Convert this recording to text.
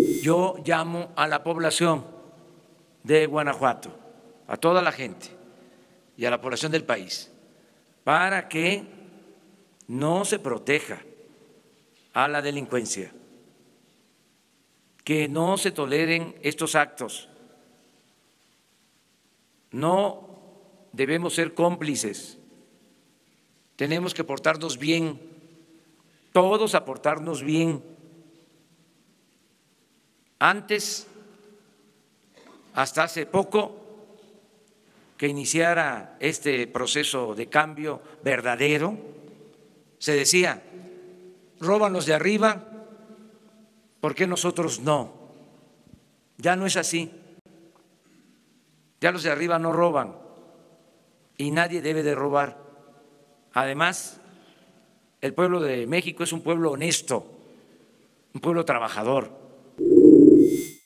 Yo llamo a la población de Guanajuato, a toda la gente y a la población del país, para que no se proteja a la delincuencia, que no se toleren estos actos. No debemos ser cómplices, tenemos que portarnos bien, todos a portarnos bien. Antes, hasta hace poco, que iniciara este proceso de cambio verdadero, se decía, roban los de arriba, ¿por qué nosotros no? Ya no es así, ya los de arriba no roban y nadie debe de robar. Además, el pueblo de México es un pueblo honesto, un pueblo trabajador.